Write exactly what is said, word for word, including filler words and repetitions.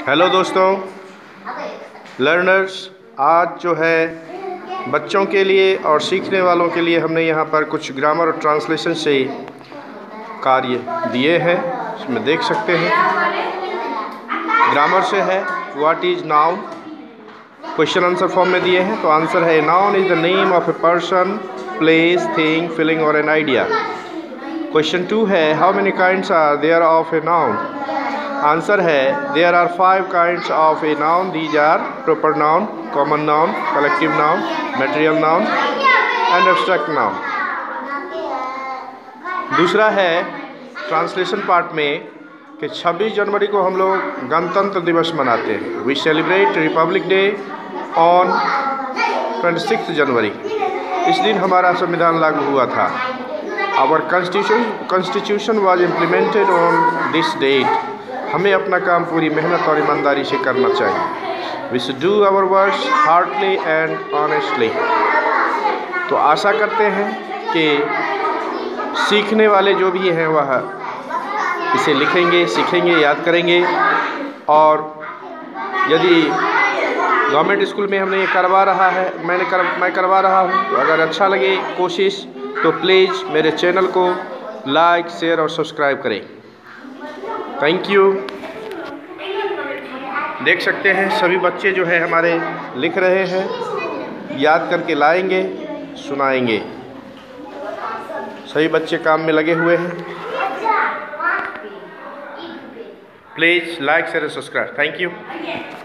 Hello दोस्तों learners, आज जो है बच्चों के लिए और सीखने वालों के लिए हमने यहाँ पर कुछ ग्रामर और ट्रांसलेशन से कार्य दिए हैं। इसमें देख सकते हैं ग्रामर से है what is noun, question answer form में दिए हैं। तो आंसर है noun is the name of a person, place, thing, feeling और एन आइडिया। क्वेश्चन टू है how many kinds are there of a noun. Answer है there are five kinds of a noun, these are proper noun, common noun, collective noun, material noun and abstract noun. दूसरा है translation part में कि छब्बीस जनवरी को हम लोग गणतंत्र दिवस मनाते हैं। We celebrate republic day on twenty six January. इस दिन हमारा संविधान लागू हुआ था। Our constitution constitution was implemented on this date. हमें अपना काम पूरी मेहनत और ईमानदारी से करना चाहिए। We should do our works hardly and honestly. तो आशा करते हैं कि सीखने वाले जो भी हैं वह इसे लिखेंगे, सीखेंगे, याद करेंगे। और यदि गवर्नमेंट स्कूल में हमने ये करवा रहा है मैंने कर मैं करवा रहा हूँ, तो अगर अच्छा लगे कोशिश तो प्लीज़ मेरे चैनल को लाइक, शेयर और सब्सक्राइब करें। Thank you. देख सकते हैं सभी बच्चे जो है हमारे लिख रहे हैं, याद करके लाएंगे, सुनाएंगे। सभी बच्चे काम में लगे हुए हैं। Please like, share, subscribe. Thank you.